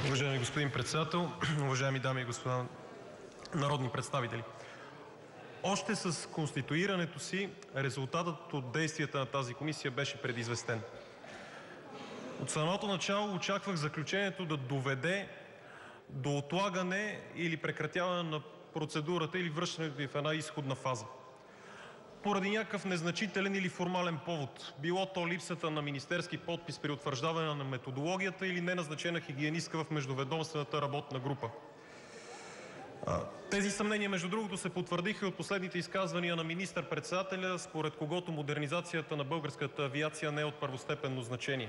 Уважаеми господин Председател, уважаеми дами и господа народни представители! Още с конституирането си резултатът от действията на тази комисия беше предизвестен. От самото начало очаквах заключението да доведе до отлагане или прекратяване на процедурата или връщането ѝ в една изходна фаза поради някакъв незначителен или формален повод – било то липсата на министерски подпис при утвърждаване на методологията или неназначена хигиенистка в междуведомствената работна група. Тези съмнения, между другото, се потвърдиха и от последните изказвания на министър-председателя, според когото модернизацията на българската авиация не е от първостепенно значение.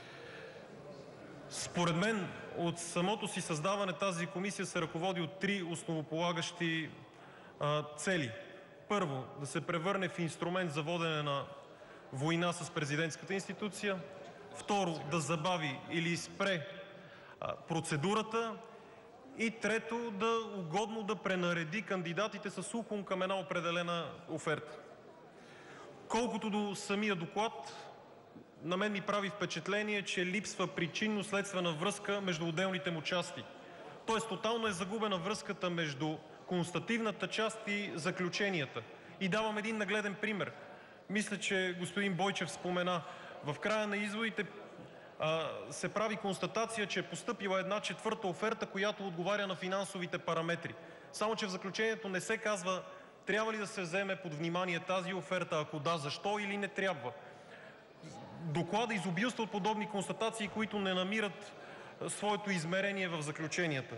Според мен от самото си създаване тази комисия се ръководи от три основополагащи цели. Първо, да се превърне в инструмент за водене на война с президентската институция. Второ, да забави или спре процедурата. И трето, угодно да пренареди кандидатите с уклон към една определена оферта. Колкото до самия доклад, на мен ми прави впечатление, че липсва причинно-следствена връзка между отделните му части. Тоест тотално е загубена връзката между констативната част и заключенията. И давам един нагледен пример. Мисля, че господин Бойчев спомена. В края на изводите се прави констатация, че е постъпила една четвърта оферта, която отговаря на финансовите параметри. Само че в заключението не се казва трябва ли да се вземе под внимание тази оферта, ако да, защо или не трябва. Доклада изобилства от подобни констатации, които не намират своето измерение в заключенията.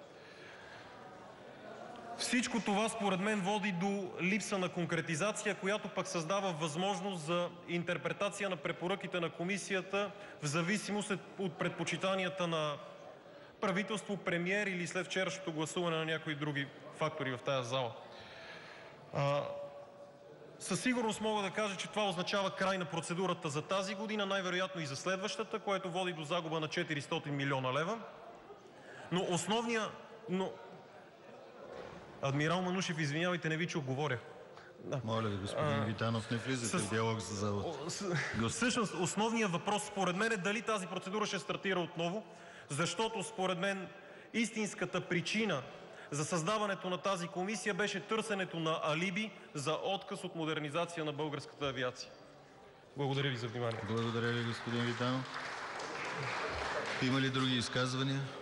Всичко това според мен води до липса на конкретизация, която пък създава възможност за интерпретация на препоръките на комисията в зависимост от предпочитанията на правителство, премиер или след вчерашното гласуване на някои други фактори в тази зала. Със сигурност мога да кажа, че това означава край на процедурата за тази година, най-вероятно и за следващата, което води до загуба на 400 милиона лева. Адмирал Манушев, извинявайте, не ви чух, говоря. Моля ви, господин Витанов, не влизате в диалог за залата. Всъщност основният въпрос според мен е дали тази процедура ще стартира отново, защото според мен истинската причина за създаването на тази комисия беше търсенето на алиби за отказ от модернизация на българската авиация. Благодаря ви за вниманието. Благодаря ви, господин Витанов. Има ли други изказвания?